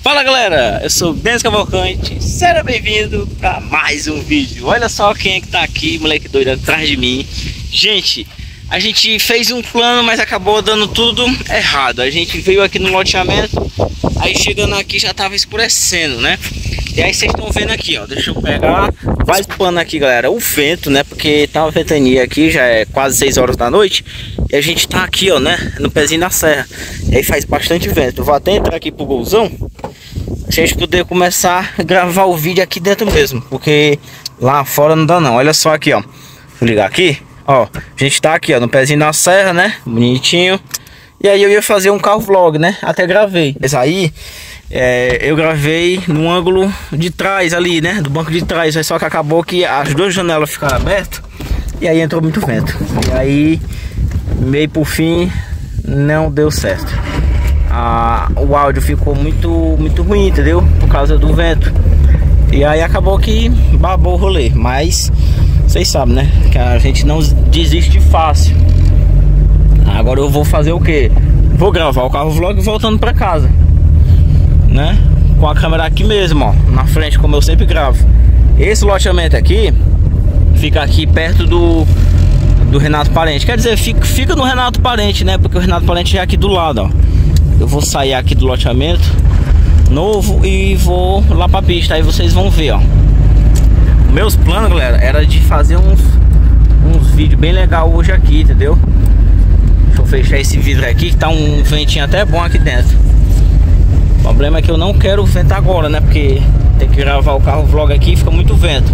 Fala galera, eu sou o Denis Cavalcante, seja bem-vindo para mais um vídeo. Olha só quem é que tá aqui, moleque doido, atrás de mim. Gente, a gente fez um plano, mas acabou dando tudo errado. A gente veio aqui no loteamento, aí chegando aqui já tava escurecendo, né? E aí vocês estão vendo aqui, ó, deixa eu pegar, vai plano aqui galera, o vento, né? Porque tá uma ventania aqui, já é quase 6 horas da noite. E a gente tá aqui, ó, né, no pezinho da serra. E aí faz bastante vento. Eu vou até entrar aqui pro golzão, a gente poder começar a gravar o vídeo aqui dentro mesmo, porque lá fora não dá não. Olha só aqui, ó, vou ligar aqui, ó, a gente tá aqui, ó, no pezinho da serra, né, bonitinho. E aí eu ia fazer um carro vlog, né, até gravei. Mas aí eu gravei no ângulo de trás ali, né, do banco de trás. Só que acabou que as duas janelas ficaram abertas e aí entrou muito vento. E aí, meio por fim, não deu certo. O áudio ficou muito ruim, entendeu? Por causa do vento. E aí acabou que babou o rolê. Mas vocês sabem, né, que a gente não desiste fácil. Agora eu vou fazer o que? Vou gravar o carro vlog voltando pra casa, né? Com a câmera aqui mesmo, ó, na frente, como eu sempre gravo. Esse loteamento aqui fica aqui perto do Renato Parente. Quer dizer, fica no Renato Parente, né? Porque o Renato Parente é aqui do lado, ó. Eu vou sair aqui do loteamento novo e vou lá pra pista. Aí vocês vão ver, ó. Meus planos, galera, era de fazer uns vídeos bem legal hoje aqui, entendeu? Deixa eu fechar esse vidro aqui, que tá um ventinho até bom aqui dentro. O problema é que eu não quero vento agora, né? Porque tem que gravar o carro vlog aqui e fica muito vento.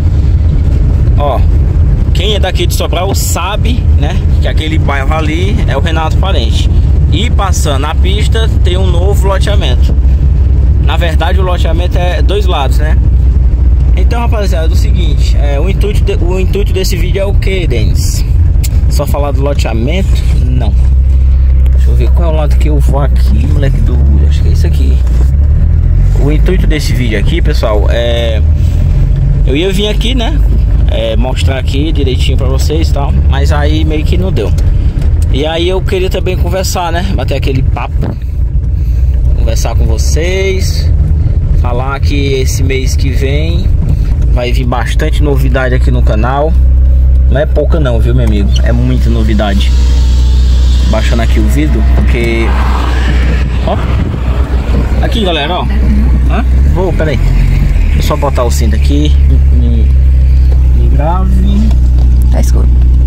Ó, quem é daqui de Sobral sabe, né, que aquele bairro ali é o Renato Parente. E passando a pista tem um novo loteamento. Na verdade o loteamento é dois lados, né? Então rapaziada, é o seguinte, o intuito desse vídeo é o que, Denis? Só falar do loteamento? Não. Deixa eu ver qual é o lado que eu vou aqui, moleque do... acho que é isso aqui. O intuito desse vídeo aqui, pessoal, eu ia vir aqui, né, mostrar aqui direitinho pra vocês e tal, mas aí meio que não deu. E aí eu queria também conversar, né, bater aquele papo, conversar com vocês, falar que esse mês que vem vai vir bastante novidade aqui no canal. Não é pouca não, viu, meu amigo, é muita novidade. Baixando aqui o vidro, porque... ó, aqui galera, ó. Peraí, deixa eu só botar o cinto aqui. Me grave. Tá escuro.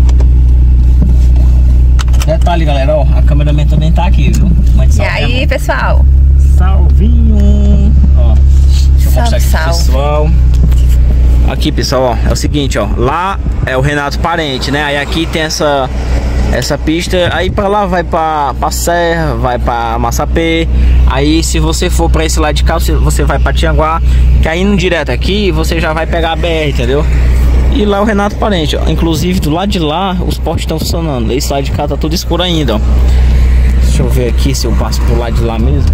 Detalhe galera, ó, a câmeraman também tá aqui, viu? E aí pessoal, salvinho. Ó, deixa eu mostrar aqui pro pessoal. Aqui pessoal, ó, é o seguinte, ó, lá é o Renato Parente, né? Aí aqui tem essa pista, aí pra lá vai pra Serra, vai pra Massapê. Aí se você for pra esse lado de cá, você vai pra Tianguá, que aí indo direto aqui, você já vai pegar a BR, entendeu? E lá é o Renato Parente, ó. Inclusive do lado de lá, os postes estão funcionando. Esse lado de cá tá tudo escuro ainda, ó. Deixa eu ver aqui se eu passo pro lado de lá mesmo.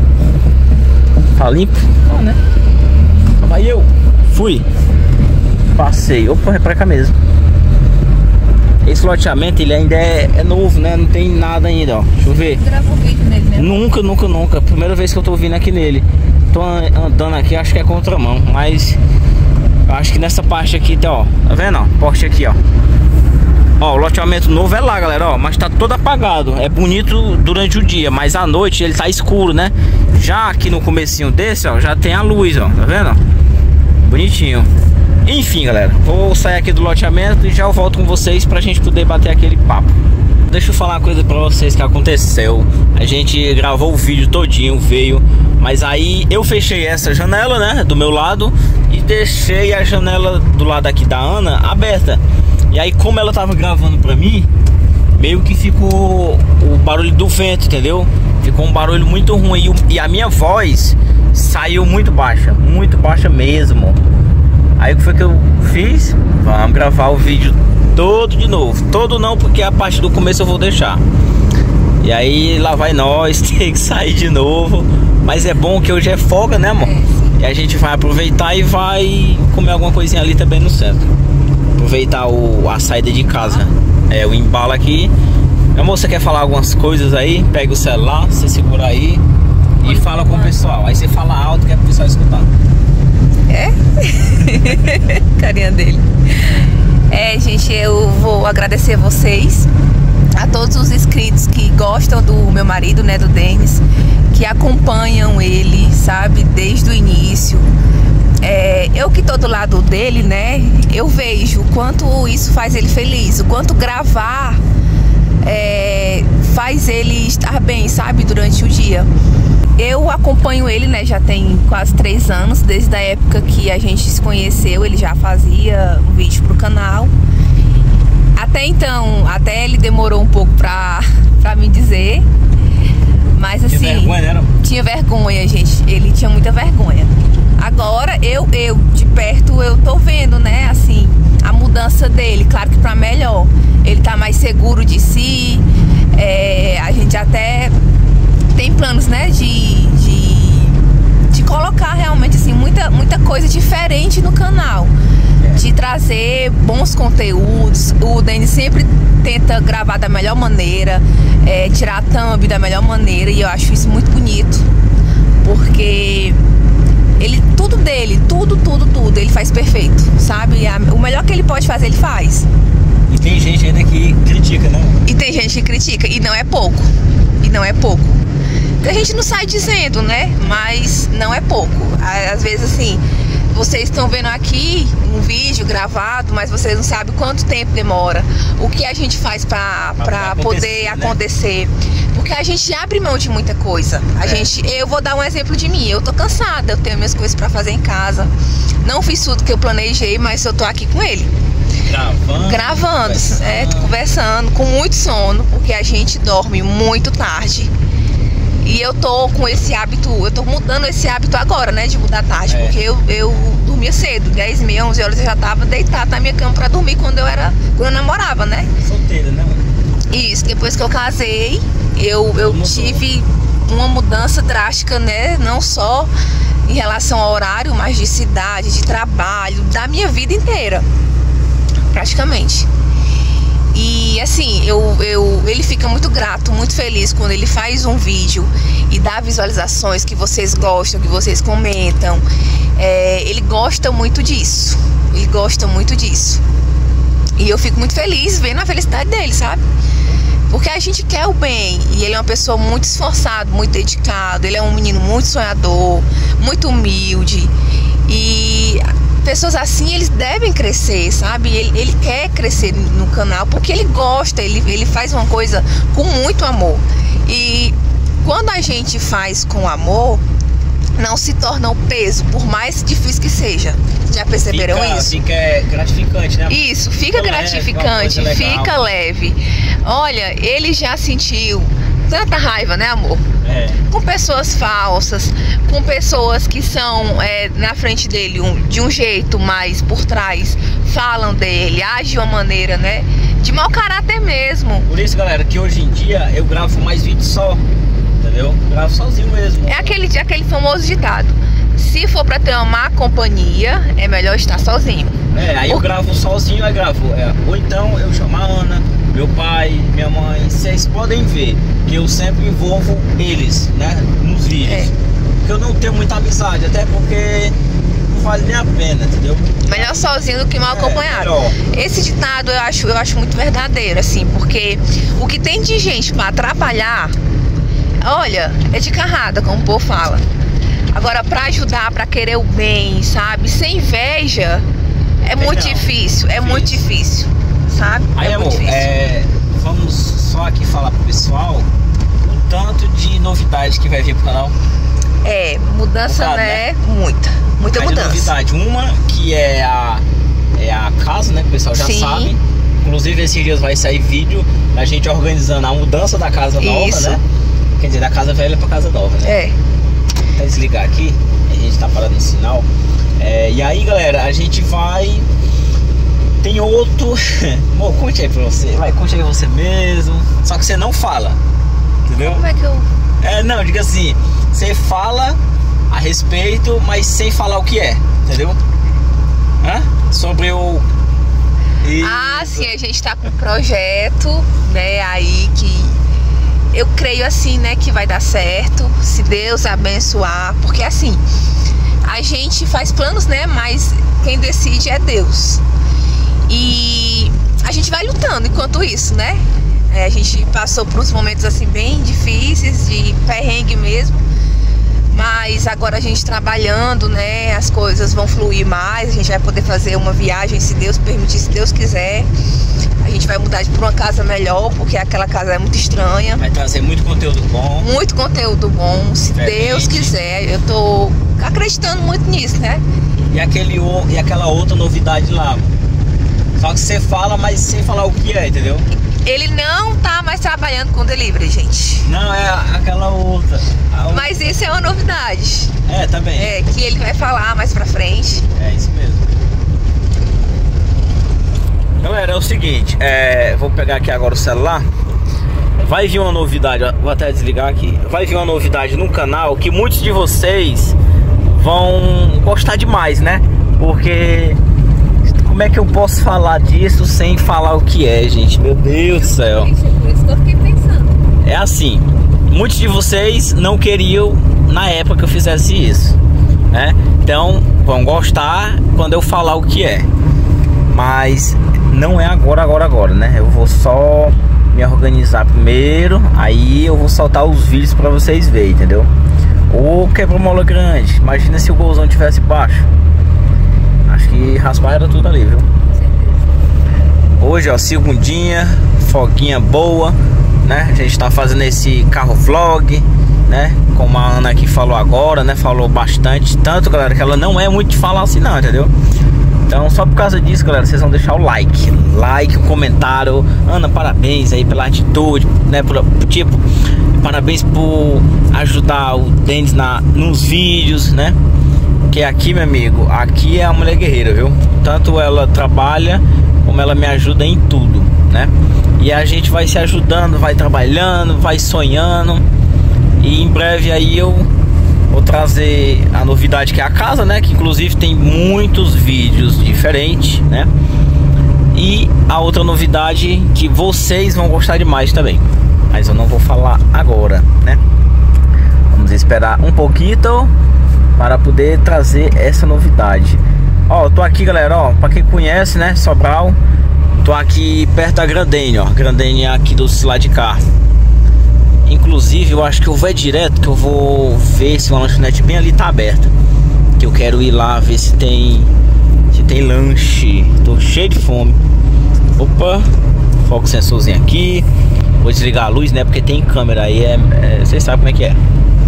Tá limpo? Tá, né? Vai eu. Fui. Passei. Opa, é pra cá mesmo. Esse loteamento, ele ainda é novo, né? Não tem nada ainda, ó. Deixa eu ver. Gravou vídeo nele mesmo? Nunca. Primeira vez que eu tô vindo aqui nele. Tô andando aqui, acho que é contramão, mas acho que nessa parte aqui, tá, ó. Tá vendo, ó? Poste aqui, ó. Ó, o loteamento novo é lá, galera, ó. Mas tá todo apagado. É bonito durante o dia, mas à noite ele tá escuro, né? Já aqui no comecinho desse, ó, já tem a luz, ó. Tá vendo? Bonitinho. Enfim, galera, vou sair aqui do loteamento e já eu volto com vocês pra gente poder bater aquele papo. Deixa eu falar uma coisa pra vocês que aconteceu. A gente gravou o vídeo todinho, veio, mas aí eu fechei essa janela, né, do meu lado, e deixei a janela do lado aqui da Ana aberta. E aí como ela tava gravando pra mim, meio que ficou o barulho do vento, entendeu? Ficou um barulho muito ruim e a minha voz saiu muito baixa mesmo. Aí o que foi que eu fiz? Vamos gravar o vídeo todo de novo. Todo não, porque a parte do começo eu vou deixar. E aí lá vai nós, tem que sair de novo. Mas é bom que hoje é folga, né, amor? E a gente vai aproveitar e vai comer alguma coisinha ali também no centro. Aproveitar a saída de casa. O embalo aqui. A moça quer falar algumas coisas aí. Pega o celular, você segura aí. E fala com o pessoal. Aí você fala alto que é pro pessoal escutar. É? Carinha dele. Gente, eu vou agradecer a vocês, a todos os inscritos que gostam do meu marido, né, do Denis, que acompanham ele, sabe, desde o início. Eu que tô do lado dele, né, eu vejo o quanto isso faz ele feliz, o quanto gravar faz ele estar bem, sabe, durante o dia. Eu acompanho ele, né, já tem quase 3 anos, desde a época que a gente se conheceu, ele já fazia um vídeo pro canal. Até então, até ele demorou um pouco pra me dizer, mas assim... Tinha vergonha, né? Tinha vergonha, gente, ele tinha muita vergonha. Agora, eu de perto, eu tô vendo, né, assim, a mudança dele, claro que pra melhor. Ele tá mais seguro de si, a gente até... tem planos, né, de colocar realmente assim muita coisa diferente no canal, de trazer bons conteúdos. O Denis sempre tenta gravar da melhor maneira, tirar a thumb da melhor maneira, e eu acho isso muito bonito, porque ele, tudo dele, tudo ele faz perfeito, sabe? O melhor que ele pode fazer, ele faz. E tem gente ainda que critica, né? E tem gente que critica, e não é pouco, a gente não sai dizendo, né? Mas não é pouco. Às vezes, assim, vocês estão vendo aqui um vídeo gravado, mas vocês não sabem quanto tempo demora, o que a gente faz pra poder acontecer, porque a gente abre mão de muita coisa. Eu vou dar um exemplo de mim. Eu tô cansada, eu tenho minhas coisas pra fazer em casa, não fiz tudo que eu planejei, mas eu tô aqui com ele gravando, conversando, com muito sono, porque a gente dorme muito tarde. E eu tô com esse hábito, eu tô mudando esse hábito agora, né, de mudar tarde, porque eu dormia cedo, 10h30, 11 horas eu já tava deitada na minha cama pra dormir quando eu namorava, né? Solteira, né? Isso, depois que eu casei, eu tive uma mudança drástica, né, não só em relação ao horário, mas de cidade, de trabalho, da minha vida inteira, praticamente. E assim, ele fica muito grato, muito feliz quando ele faz um vídeo e dá visualizações que vocês gostam, que vocês comentam. Ele gosta muito disso. E eu fico muito feliz vendo a felicidade dele, sabe? Porque a gente quer o bem. E ele é uma pessoa muito esforçada, muito dedicado. Ele é um menino muito sonhador, muito humilde. E pessoas assim, eles devem crescer, sabe? Ele quer crescer no canal porque ele gosta, ele faz uma coisa com muito amor. E quando a gente faz com amor, não se torna um peso, por mais difícil que seja. Já perceberam isso? Fica gratificante, né? Isso, fica gratificante, fica leve. Olha, ele já sentiu tanta raiva, né, amor? Com pessoas falsas, com pessoas que são na frente dele de um jeito, mas por trás falam dele, agem de uma maneira, né, de mau caráter mesmo. Por isso, galera, que hoje em dia eu gravo mais vídeos só, entendeu? Gravo sozinho mesmo. É aquele famoso ditado: se for pra ter uma má companhia, é melhor estar sozinho. Aí eu gravo sozinho, aí gravo. Ou então eu chamo a Ana, meu pai, minha mãe. Vocês podem ver que eu sempre envolvo eles, né, nos vídeos. Porque eu não tenho muita amizade, até porque não vale nem a pena, entendeu? Melhor sozinho do que mal acompanhado. Melhor. Esse ditado eu acho muito verdadeiro, assim, porque o que tem de gente pra atrapalhar, olha, é de carrada, como o povo fala. Agora, pra ajudar, pra querer o bem, sabe, sem inveja, muito difícil, muito difícil, sabe? Aí, amor, vamos só aqui falar pro pessoal o tanto de novidade que vai vir pro canal. Mudança, né? Muita mudança. Novidade, uma que é a casa, né, que o pessoal já sabe. Inclusive, esses dias vai sair vídeo da gente organizando a mudança da casa nova, né? Quer dizer, da casa velha pra casa nova, né? Vou desligar aqui, a gente tá parando no sinal. E aí, galera, a gente vai... Tem outro... Amor, conte aí pra você. Vai, conte aí você mesmo. Só que você não fala, entendeu? Como é que eu... não, diga assim, você fala a respeito, mas sem falar o que é, entendeu? Sobre o... Sim, a gente tá com um projeto, né, aí eu creio assim, né, que vai dar certo, se Deus abençoar, porque assim, a gente faz planos, né, mas quem decide é Deus. E a gente vai lutando enquanto isso, né? A gente passou por uns momentos assim bem difíceis, de perrengue mesmo, mas agora a gente trabalhando, né, as coisas vão fluir mais, a gente vai poder fazer uma viagem, se Deus permitir, se Deus quiser. A gente vai mudar para uma casa melhor, porque aquela casa é muito estranha. Vai trazer muito conteúdo bom. Muito conteúdo bom, se Deus quiser. Eu tô acreditando muito nisso, né? E aquela outra novidade lá. Só que você fala, mas sem falar o que é, entendeu? Ele não tá mais trabalhando com delivery, gente. Não, é aquela outra. Mas isso é uma novidade. É, também. É, que ele vai falar mais pra frente. É isso mesmo. Galera, é o seguinte, vou pegar aqui agora o celular. Vai vir uma novidade, vou até desligar aqui. Vai vir uma novidade no canal que muitos de vocês vão gostar demais, né? Porque como é que eu posso falar disso sem falar o que é, gente? Meu Deus do céu. Por isso que eu fiquei pensando. É assim, muitos de vocês não queriam na época que eu fizesse isso, né? Então vão gostar quando eu falar o que é. Mas não é agora, né? Eu vou só me organizar primeiro, aí eu vou soltar os vídeos pra vocês verem, entendeu? Ou quebra-mola grande. Imagina se o golzão tivesse baixo. Acho que raspar era tudo ali, viu? Hoje, ó, segundinha, folguinha boa, né? A gente tá fazendo esse carro vlog, né? Como a Ana aqui falou agora, né? Falou bastante. Tanto, galera, que ela não é muito de falar assim não, entendeu? Então, só por causa disso, galera, vocês vão deixar o like, um comentário. Ana, parabéns aí pela atitude, né? Tipo, parabéns por ajudar o Denis nos vídeos, né? Que aqui, meu amigo, aqui é a mulher guerreira, viu? Tanto ela trabalha, como ela me ajuda em tudo, né? E a gente vai se ajudando, vai trabalhando, vai sonhando. E em breve aí eu vou trazer a novidade que é a casa, né? Que inclusive tem muitos vídeos diferentes, né? E a outra novidade que vocês vão gostar demais também, mas eu não vou falar agora, né? Vamos esperar um pouquinho para poder trazer essa novidade. Ó, eu tô aqui, galera, ó, pra quem conhece, né, Sobral, tô aqui perto da Grandene, ó. Grandene é aqui do lado de cá. Inclusive, eu acho que eu vou direto, que eu vou ver se uma lanchonete bem ali tá aberta. Que eu quero ir lá ver se tem lanche. Tô cheio de fome. Opa, foco sensorzinho aqui. Vou desligar a luz, né, porque tem câmera aí, vocês sabem como é que é.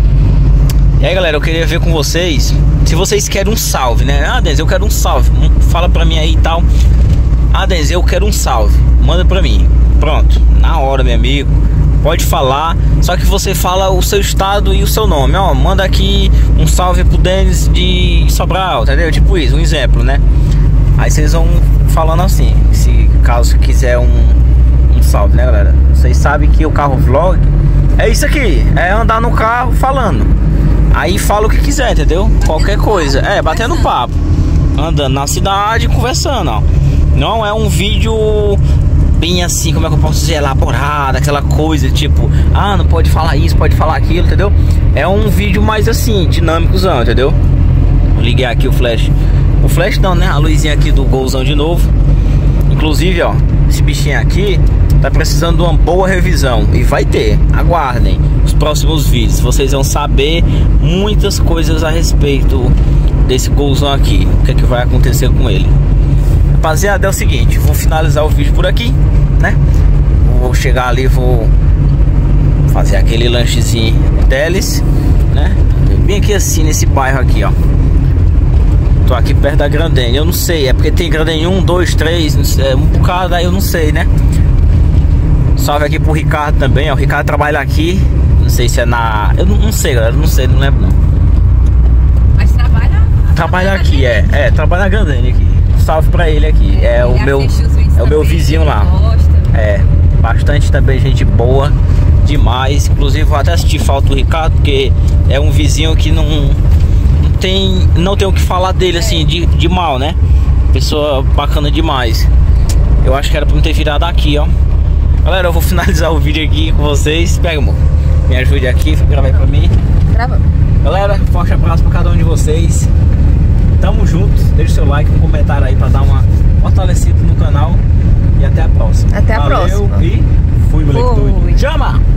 E aí, galera, eu queria ver com vocês se vocês querem um salve, né? Ah, Denis, eu quero um salve. Fala pra mim aí e tal. Ah, Denis, eu quero um salve. Manda pra mim. Pronto, na hora, meu amigo. Pode falar, só que você fala o seu estado e o seu nome. Ó, manda aqui um salve pro Denis de Sobral, entendeu? Tipo isso, um exemplo, né? Aí vocês vão falando assim, se caso quiser um salve, né, galera? Vocês sabem que o carro vlog é isso aqui, é andar no carro falando. Aí fala o que quiser, entendeu? Qualquer coisa, batendo papo, andando na cidade, conversando, ó. Não é um vídeo bem assim, como é que eu posso dizer, elaborado, aquela coisa tipo, ah, não pode falar isso, pode falar aquilo, entendeu? É um vídeo mais assim, dinâmicozão, entendeu? Vou ligar aqui o flash. O flash não, né? A luzinha aqui do golzão de novo. Inclusive, ó, esse bichinho aqui tá precisando de uma boa revisão. E vai ter, aguardem os próximos vídeos. Vocês vão saber muitas coisas a respeito desse golzão aqui. O que é que vai acontecer com ele. Rapaziada, é o seguinte, vou finalizar o vídeo por aqui, né? Vou chegar ali, vou fazer aquele lanchezinho deles, né? Bem aqui assim, nesse bairro aqui, ó. Tô aqui perto da Grandene, eu não sei, é porque tem Grandene 1, 2, 3, um bocado aí, eu não sei, né? Salve aqui pro Ricardo também, ó. O Ricardo trabalha aqui, não sei se é na... Eu não sei, galera, não sei, não lembro não. Mas trabalha aqui, trabalha na Grandene aqui. Salve pra ele aqui, é o meu vizinho lá. Bastante também, gente boa demais. Inclusive vou até assistir falta do Ricardo, porque é um vizinho que não tem o que falar dele assim de mal, né? Pessoa bacana demais. Eu acho que era pra me ter virado aqui, ó. Galera, eu vou finalizar o vídeo aqui com vocês. Pega, amor. Me ajude aqui, grava aí pra mim. Grava. Galera, forte abraço pra cada um de vocês. Tamo junto. Deixa o seu like, um comentário aí pra dar uma fortalecida no canal. E até a próxima. Até a próxima. E fui, moleque doido. Chama!